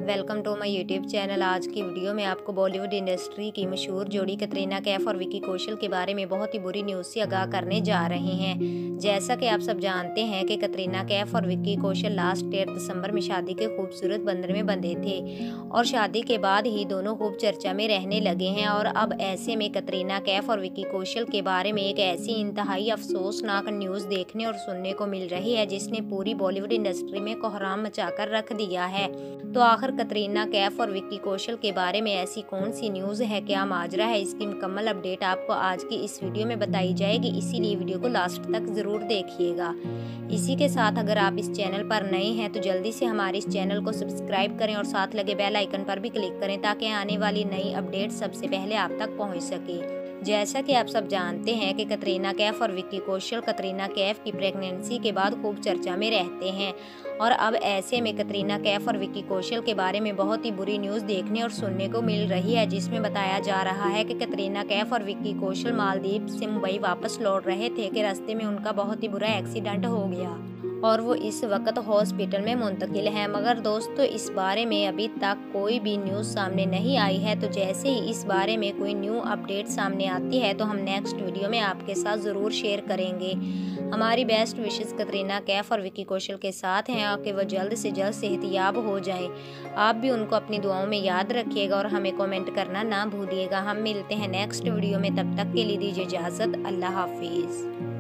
Welcome to my YouTube channel. आज की video में आपको बॉलीवुड इंडस्ट्री की मशहूर जोड़ी कतरीना कैफ और विकी कौशल के बारे में बहुत ही बुरी न्यूज़ से आगाह करने जा रहे हैं। जैसा कि आप सब जानते हैं कि कतरीना कैफ और विकी कौशल लास्ट ईयर दिसंबर में शादी के खूबसूरत बंधन में बंधे थे और शादी के बाद ही दोनों खूब चर्चा में रहने लगे हैं। और अब ऐसे में कतरीना कैफ और विकी कौशल के बारे में एक ऐसी इंतहाई अफसोसनाक न्यूज़ देखने और सुनने को मिल रही है जिसने पूरी बॉलीवुड इंडस्ट्री में कोहराम मचाकर रख दिया है। तो आखिर कतरीना कैफ और विक्की कौशल के बारे में ऐसी कौन सी न्यूज़ है, क्या माजरा है, इसकी मुकम्मल अपडेट आपको आज की इस वीडियो में बताई जाएगी, इसीलिए वीडियो को लास्ट तक ज़रूर देखिएगा। इसी के साथ अगर आप इस चैनल पर नए हैं तो जल्दी से हमारे इस चैनल को सब्सक्राइब करें और साथ लगे बेल आइकन पर भी क्लिक करें ताकि आने वाली नई अपडेट सबसे पहले आप तक पहुँच सके। जैसा कि आप सब जानते हैं कि कतरीना कैफ और विक्की कौशल कतरीना कैफ की प्रेगनेंसी के बाद खूब चर्चा में रहते हैं और अब ऐसे में कतरीना कैफ और विक्की कौशल के बारे में बहुत ही बुरी न्यूज़ देखने और सुनने को मिल रही है, जिसमें बताया जा रहा है कि कतरीना कैफ और विक्की कौशल मालदीव से मुंबई वापस लौट रहे थे कि रास्ते में उनका बहुत ही बुरा एक्सीडेंट हो गया और वो इस वक्त हॉस्पिटल में मुंतकिल है। मगर दोस्तों, इस बारे में अभी तक कोई भी न्यूज़ सामने नहीं आई है। तो जैसे ही इस बारे में कोई न्यू अपडेट सामने आती है तो हम नेक्स्ट वीडियो में आपके साथ ज़रूर शेयर करेंगे। हमारी बेस्ट विशेस कतरीना कैफ और विक्की कौशल के साथ हैं कि वह जल्द से जल्द सेहतियाब हो जाएं। आप भी उनको अपनी दुआओं में याद रखिएगा और हमें कमेंट करना ना भूलिएगा। हम मिलते हैं नेक्स्ट वीडियो में, तब तक के लिए दीजिए इजाज़त। अल्लाह हाफिज़।